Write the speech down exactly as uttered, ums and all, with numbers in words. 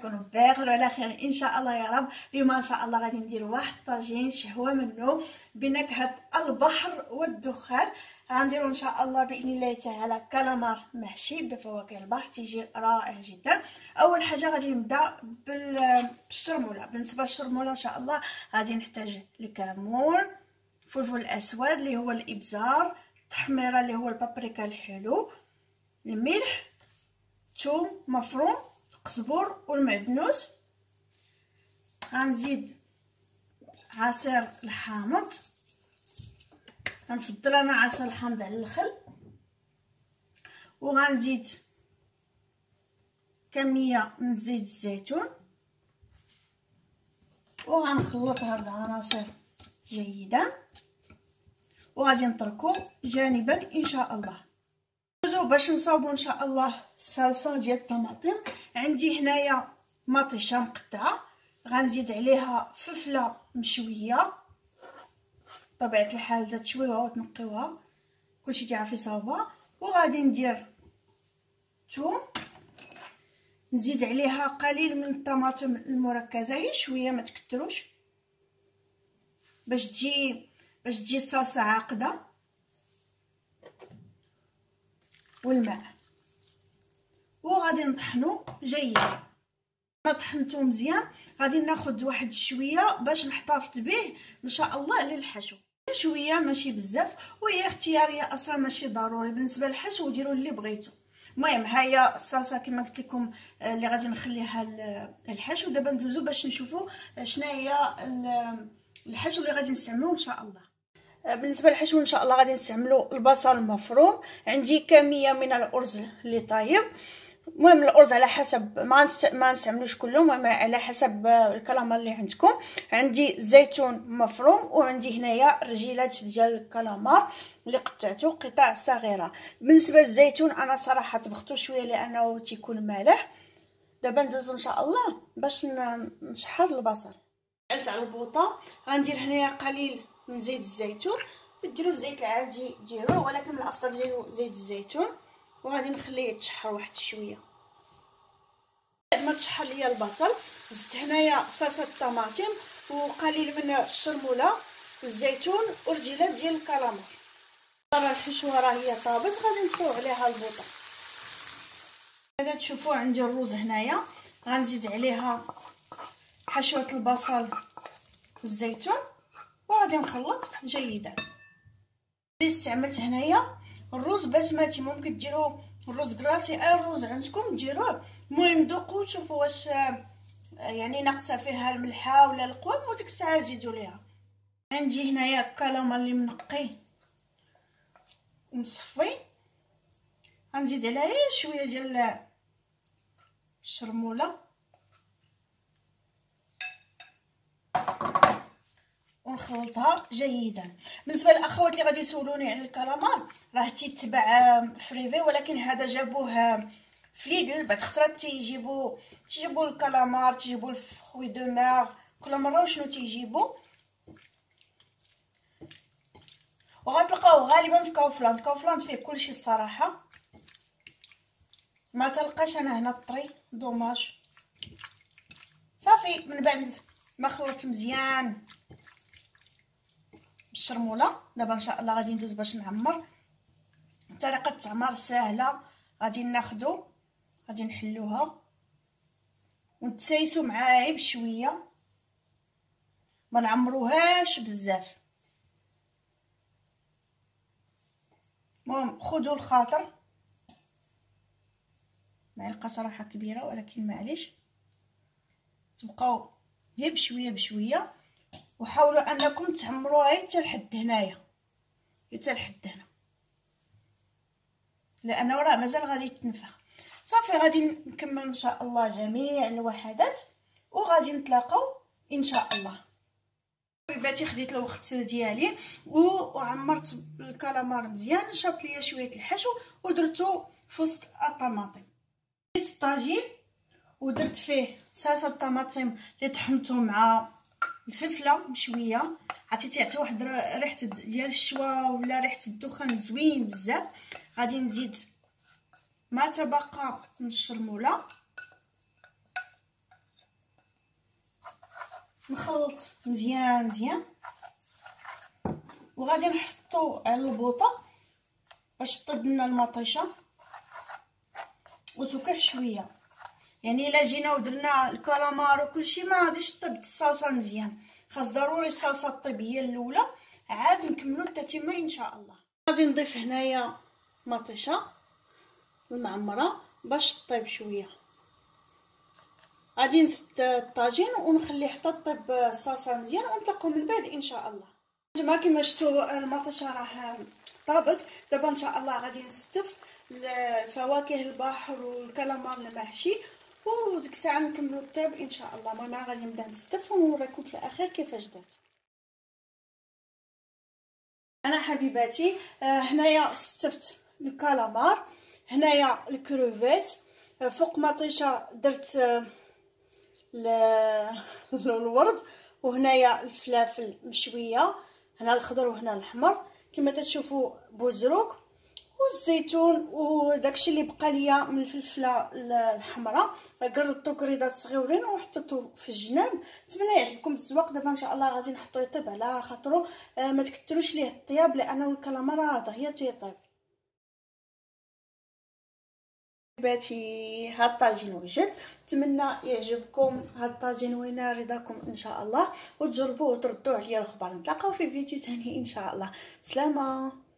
تكونوا بخير وعلى خير ان شاء الله يا رب. اليوم ان شاء الله غادي ندير واحد الطاجين شهوه منه بنكهه البحر والدخان. غنديروا ان شاء الله باذن الله تعالى كالامار محشي بفواكه البحر، تيجي رائع جدا. اول حاجه غادي نبدا بالشرموله. بالنسبه للشرموله ان شاء الله غادي نحتاج الكمون، فلفل اسود اللي هو الابزار، التحميره اللي هو البابريكا الحلو، الملح، ثوم مفروم، القزبر والمعدنوس. غنزيد عصير الحامض، كنفضل انا عصير الحامض على الخل، وغنزيد كميه من زيت الزيتون، وغنخلط هاد العناصر جيدا وغادي نتركو جانبا ان شاء الله. باش نصاوبو ان شاء الله الصلصه ديال الطماطم، عندي هنايا مطيشه مقطعه، غنزيد عليها فلفله مشويه بطبيعه الحال تشويوها وتنقيوها كلشي تعرفي صاوبها، وغادي ندير ثوم، نزيد عليها قليل من الطماطم المركزه، هي شويه ما تكتروش باش تجي باش تجي الصلصه عاقده، والماء، وغادي نطحنو جيدا. ما طحنتو مزيان غادي ناخذ واحد شويه باش نحتفظ به ان شاء الله للحشو، شويه ماشي بزاف، وهي اختياريه اصلا ماشي ضروري. بالنسبه للحشو ديروا اللي بغيتو. المهم ها هي الصلصه كما قلت لكم اللي غادي نخليها الحشو. دابا ندوزو باش نشوفوا شنو هي الحشو اللي غادي نستعملوه ان شاء الله. بالنسبه للحشو ان شاء الله غادي نستعملوا البصل المفروم، عندي كميه من الارز اللي طايب. المهم الارز على حسب ما ما نستعملوش كله، المهم على حسب الكلامار اللي عندكم. عندي زيتون مفروم، وعندي هنايا رجيلات ديال الكلامار اللي قطعته قطع صغيره. بالنسبه للزيتون انا صراحه طبختو شويه لانه تيكون مالح. دابا ندوزو ان شاء الله باش نشحر البصل. علت على البوطه، غندير هنايا قليل من زيت الزيتون، ديروا الزيت العادي ديروه، ولكن من الافضل ديروا زيت الزيتون، وغادي نخليه يتشحر واحد شويه. بعد ما تشحر ليا البصل زدت هنايا صلصه الطماطم وقليل من الشرموله والزيتون ورجيلات ديال الكالامار. راه الحشوه راه هي طابت، غادي نطفيو عليها البوطه. هذا تشوفوا عندي الروز هنايا، غنزيد عليها حشوه البصل والزيتون وغادي نخلط جيدا. استعملت هنايا الرز بسمتي، ممكن ديروا الرز كراسي اي الرز عندكم ديروه. المهم ذوقوا شوفوا واش يعني ناقصه فيها الملحه ولا القوام، وديك الساعه زيدوا ليها. عندي هنايا الكالامار اللي منقي ومصفي، غنزيد عليه شويه ديال الشرموله ونخلطها جيدا. بالنسبه للاخوات اللي غادي يسولوني على الكالامار، راه تيتباع فريفي، ولكن هذا جابوه في ليدل. بعد خطرات تيجيبوا تيجيبوا الكالامار، تيجيبوا الفخوي دو مار، كل مره وشنو تيجيبوا. وغتلقاوه غالبا في كاوفلاند. كاوفلاند فيه كلشي الصراحه، ما تلقاش انا هنا الطري دوماج. صافي من بعد ما خلطت مزيان بالشرموله، دابا ان شاء الله غادي ندوز باش نعمر. طريقه التعمار سهله، غادي ناخذو غادي نحلوها ونتسايسو معاها بشويه، ما نعمروهاش بزاف. المهم خذوا الخاطر، معلقه صراحه كبيره ولكن معليش، تبقاو غير بشويه بشويه، وحاولوا انكم تعمروها حتى لحد هنايا، حتى لحد هنا، لانه راه مازال غادي يتنفخ. صافي غادي نكمل ان شاء الله جميع الوحدات وغادي نتلاقاو ان شاء الله. حبيباتي خديت الوقت ديالي وعمرت الكالامار مزيان، شربت ليا شويه الحشو ودرتو في وسط الطماطم. درت الطاجين ودرت فيه صلصه الطماطم اللي طحنته مع الفلفله مشويه، عرفتي تعطي واحد ريحه ديال الشوا ولا ريحه الدخان زوين بزاف. غادي نزيد ما تبقى من الشرموله نخلط مزيان مزيان، وغادي نحطو على البوطه باش طيب لنا المطيشه وتوكح شويه. يعني الا جينا ودرنا الكالامار وكلشي ما غاديش طيب الصلصه مزيان، خاص ضروري الصلصه طيب هي الاولى، عاد نكملو التتمه ان شاء الله. غادي نضيف هنايا مطيشه المعمره باش طيب شويه، غادي نسد الطاجين ونخليه حتى طيب الصلصه مزيان ونتلاقاو من بعد ان شاء الله. جماعه كما شفتوا المطيشه راه طابت. دابا ان شاء الله غادي نستف الفواكه البحر والكالامار المحشي، وديك الساعه نكملوا الطيب ان شاء الله. المهم غادي نبدا نستف ونوريكم في الاخير كيفاش درت. انا حبيباتي هنايا استفت الكالامار، هنايا الكروفيت، فوق مطيشه درت الورد، وهنايا الفلافل مشويه، هنا الخضر وهنا الاحمر كما تشوفوا، بوزروك والزيتون وداكشي اللي بقى ليا من الفلفله الحمراء، قرطو قريضات صغيورين وحطيتو في الجناب. نتمنى يعجبكم الزواق. دابا ان شاء الله غادي نحطو يطيب على خاطرو، آه ما تكثروش ليه الطياب لانه الكالامار دغيا تيطيب. حبيباتي هاد الطاجين وجد، نتمنى يعجبكم هاد الطاجين وينال رضاكم ان شاء الله، وتجربوه وتردوا عليا الخبر. نتلاقاو في فيديو ثاني ان شاء الله. بسلامه.